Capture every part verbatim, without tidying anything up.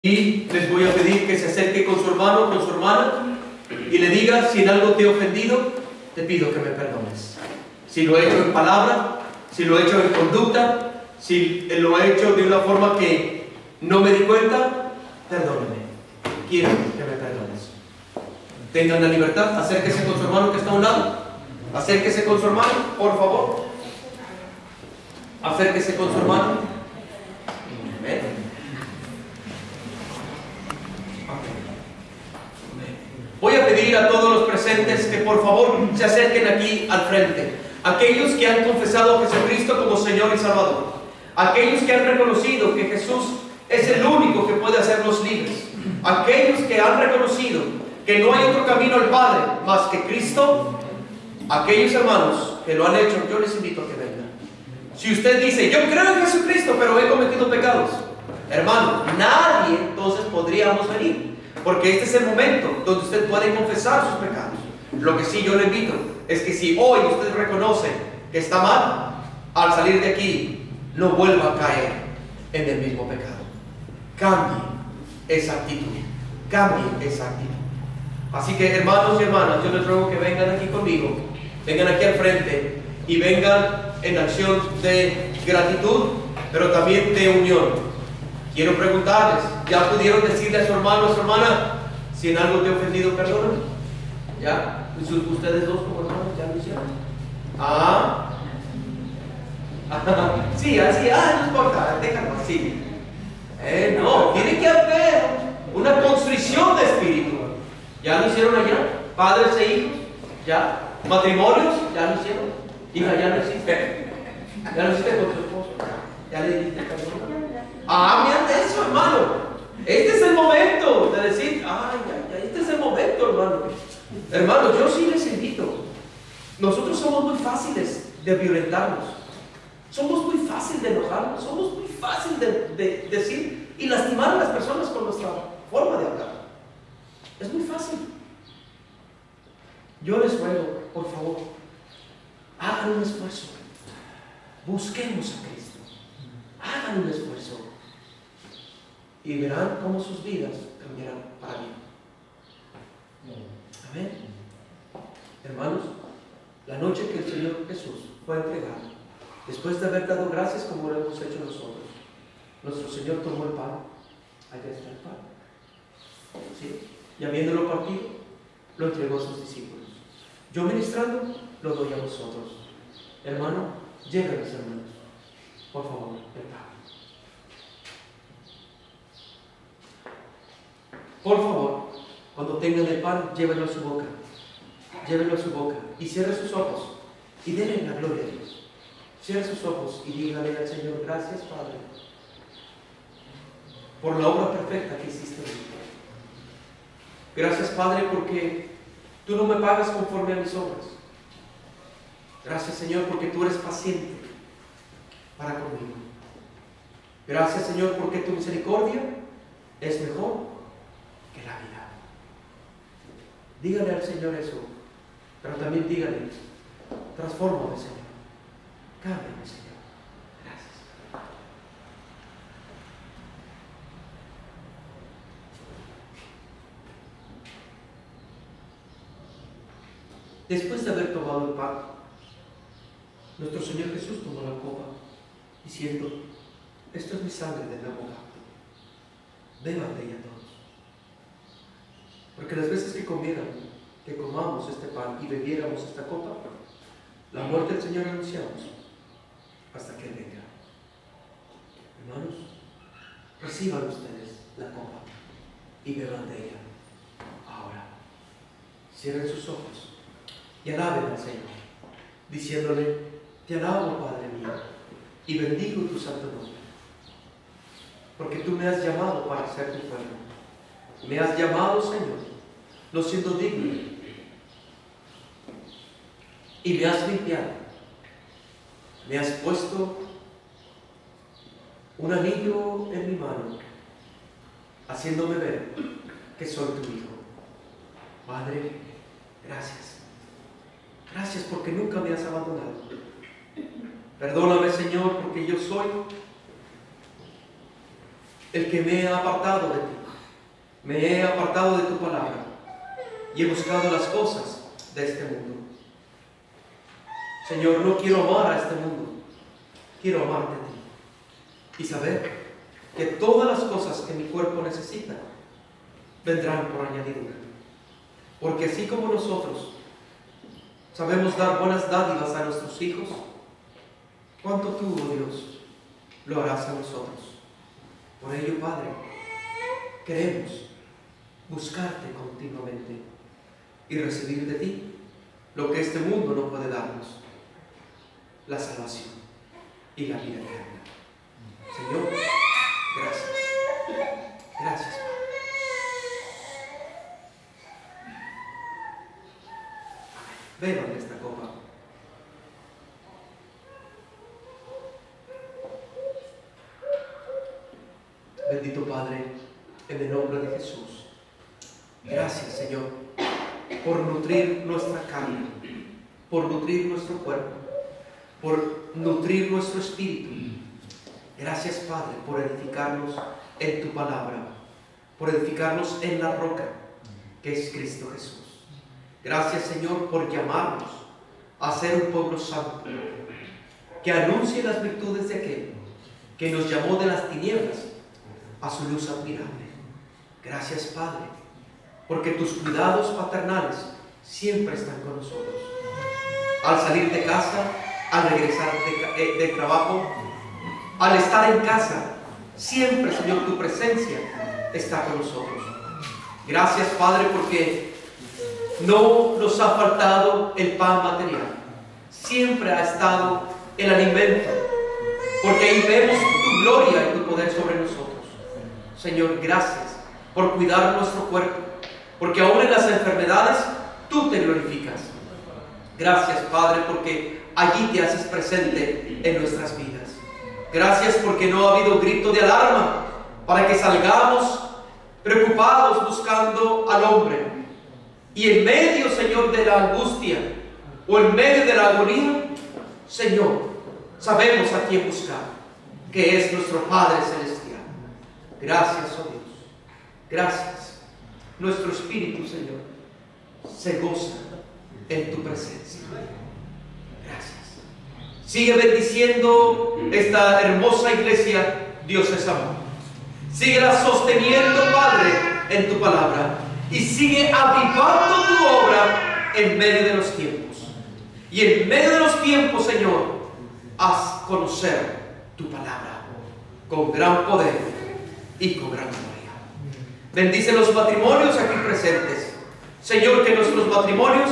Y les voy a pedir que se acerque con su hermano, con su hermana, y le diga: si en algo te he ofendido, te pido que me perdones. Si lo he hecho en palabra, si lo he hecho en conducta, si lo he hecho de una forma que no me di cuenta, perdóname. Quiero que me perdones. Tengan la libertad, acérquese con su hermano que está a un lado. Acérquese con su hermano, por favor. Acérquese con su hermano. Amén. Voy a pedir a todos los presentes que por favor se acerquen aquí al frente. Aquellos que han confesado a Jesucristo como Señor y Salvador. Aquellos que han reconocido que Jesús es el único que puede hacernos libres. Aquellos que han reconocido que no hay otro camino al Padre más que Cristo. Aquellos hermanos que lo han hecho, yo les invito a que vengan. Si usted dice: yo creo en Jesucristo, pero he cometido pecados, hermano, nadie entonces podríamos venir. Porque este es el momento donde usted puede confesar sus pecados. Lo que sí yo le invito es que si hoy usted reconoce que está mal, al salir de aquí no vuelva a caer en el mismo pecado. Cambie esa actitud. Cambie esa actitud. Así que, hermanos y hermanas, yo les ruego que vengan aquí conmigo. Vengan aquí al frente y vengan en acción de gratitud, pero también de unión. Quiero preguntarles: ¿ya pudieron decirle a su hermano o a su hermana si en algo te he ofendido, perdóname? ¿Ya? ¿Ustedes dos como hermanos ya lo hicieron? Ah, sí, así, ah, no importa, déjalo así. Eh, no, tiene que haber una constrición de espíritu. ¿Ya lo hicieron allá? Padres e hijos, ¿ya? Matrimonios, ¿ya lo hicieron? Hija, ya lo hiciste. ¿Ya lo hiciste con tu esposo? ¿Ya le dijiste perdón? Ah, mira eso, hermano. Este es el momento de decir: ay, ay, ay, este es el momento, hermano. Hermano, yo sí les invito. Nosotros somos muy fáciles de violentarnos. Somos muy fáciles de enojarnos. Somos muy fáciles de, de decir y lastimar a las personas con nuestra forma de hablar. Es muy fácil. Yo les ruego, por favor, hagan un esfuerzo. Busquemos a Cristo. Hagan un esfuerzo. Y verán cómo sus vidas cambiarán para bien. Amén. Hermanos, la noche que el Señor Jesús fue entregado, después de haber dado gracias como lo hemos hecho nosotros, nuestro Señor tomó el pan. Allá está el pan. ¿Sí? Y habiéndolo partido, lo entregó a sus discípulos. Yo ministrando, lo doy a vosotros. Hermano, lleguen los hermanos. Por favor, el pan. Por favor, cuando tengan el pan, llévenlo a su boca. Llévenlo a su boca y cierren sus ojos y denle la gloria a Dios. Cierren sus ojos y díganle al Señor: gracias, Padre, por la obra perfecta que hiciste en mí. Gracias, Padre, porque tú no me pagas conforme a mis obras. Gracias, Señor, porque tú eres paciente para conmigo. Gracias, Señor, porque tu misericordia es mejor que la vida. Dígale al Señor eso, pero también dígale: transfórmame, Señor. Cámbiame, Señor. Gracias. Después de haber tomado el pan, nuestro Señor Jesús tomó la copa, diciendo: esto es mi sangre del nuevo pacto. Beban de ella todos. Porque las veces que comieran, que comamos este pan y bebiéramos esta copa, la muerte del Señor anunciamos hasta que Él venga. Hermanos, reciban ustedes la copa y beban de ella. Ahora, cierren sus ojos y alaben al Señor, diciéndole: te alabo, Padre mío, y bendigo tu santo nombre, porque tú me has llamado para ser tu pueblo. Me has llamado, Señor, no siendo digno, y me has limpiado. Me has puesto un anillo en mi mano, haciéndome ver que soy tu hijo. Padre, gracias. Gracias porque nunca me has abandonado. Perdóname, Señor, porque yo soy el que me he apartado de ti. Me he apartado de tu palabra y he buscado las cosas de este mundo. Señor, no quiero amar a este mundo, quiero amarte a ti y saber que todas las cosas que mi cuerpo necesita vendrán por añadidura. Porque así como nosotros sabemos dar buenas dádivas a nuestros hijos, ¿cuánto tú, oh Dios, lo harás a nosotros? Por ello, Padre, queremos buscarte continuamente y recibir de ti lo que este mundo no puede darnos: la salvación y la vida eterna. Señor, gracias. Gracias, Padre. Beban de esta copa. Bendito Padre, en el nombre de Jesús, gracias, Señor, por nutrir nuestra carne, por nutrir nuestro cuerpo, por nutrir nuestro espíritu. Gracias, Padre, por edificarnos en tu palabra, por edificarnos en la roca que es Cristo Jesús. Gracias, Señor, por llamarnos a ser un pueblo santo, que anuncie las virtudes de aquel que nos llamó de las tinieblas a su luz admirable. Gracias, Padre, porque tus cuidados paternales siempre están con nosotros. Al salir de casa, al regresar de, de, del trabajo, al estar en casa, siempre, Señor, tu presencia está con nosotros. Gracias, Padre, porque no nos ha faltado el pan material. Siempre ha estado el alimento, porque ahí vemos tu gloria y tu poder sobre nosotros. Señor, gracias por cuidar nuestro cuerpo, porque aún en las enfermedades tú te glorificas. Gracias, Padre, porque allí te haces presente en nuestras vidas. Gracias porque no ha habido grito de alarma para que salgamos preocupados buscando al hombre. Y en medio, Señor, de la angustia o en medio de la agonía, Señor, sabemos a quién buscar, que es nuestro Padre Celestial. Gracias, oh Dios. Gracias. Nuestro espíritu, Señor, se goza en tu presencia. Gracias. Sigue bendiciendo esta hermosa iglesia. Dios es amor. Síguela sosteniendo, Padre, en tu palabra. Y sigue avivando tu obra en medio de los tiempos. Y en medio de los tiempos, Señor, haz conocer tu palabra con gran poder y con gran gloria. Bendice los matrimonios aquí presentes. Señor, que nuestros matrimonios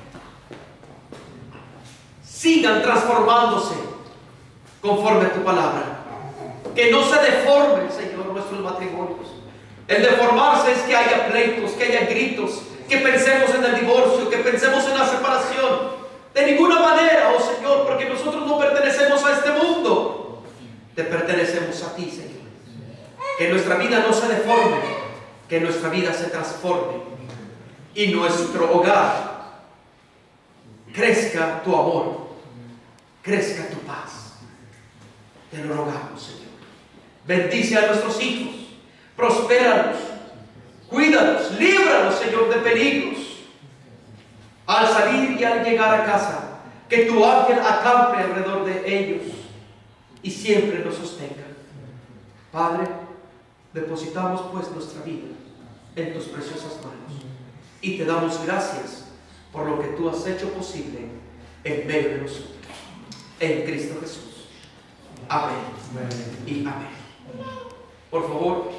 sigan transformándose conforme a tu palabra. Que no se deformen, Señor, nuestros matrimonios. El deformarse es que haya pleitos, que haya gritos, que pensemos en el divorcio, que pensemos en la separación. De ninguna manera, oh Señor, porque nosotros no pertenecemos a este mundo. Te pertenecemos a ti, Señor. Que nuestra vida no se deforme, que nuestra vida se transforme y nuestro hogar crezca tu amor, crezca tu paz. Te lo rogamos, Señor. Bendice a nuestros hijos, prospéralos, cuídalos, líbralos, Señor, de peligros. Al salir y al llegar a casa, que tu ángel acampe alrededor de ellos y siempre los sostenga. Padre, depositamos pues nuestra vida en tus preciosas manos y te damos gracias por lo que tú has hecho posible en medio de nosotros. En Cristo Jesús. Amén. Amén. Y amén. Por favor,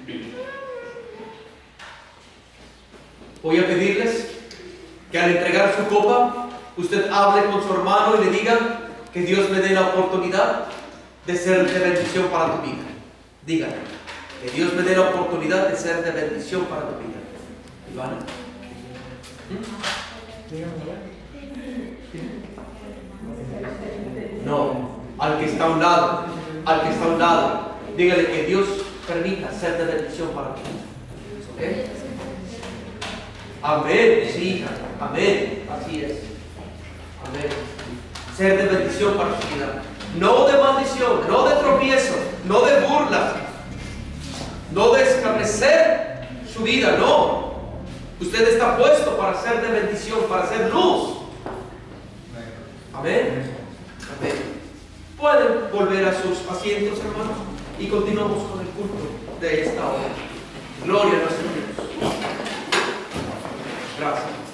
voy a pedirles que al entregar su copa, usted hable con su hermano y le diga que Dios me dé la oportunidad de ser de bendición para tu vida. Dígale, que Dios me dé la oportunidad de ser de bendición para tu vida. ¿Ivana? No, al que está a un lado, al que está a un lado, dígale que Dios permita ser de bendición para tu vida. ¿Okay? Amén, sí, hija. Amén, así es. Amén. Ser de bendición para tu vida. No de maldición, no de tropiezo, no de burla, no de escarnecer su vida, no. Usted está puesto para ser de bendición, para ser luz. Amén. Amén. Pueden volver a sus asientos, hermanos, y continuamos con el culto de esta hora. Gloria a nuestro Dios. Gracias.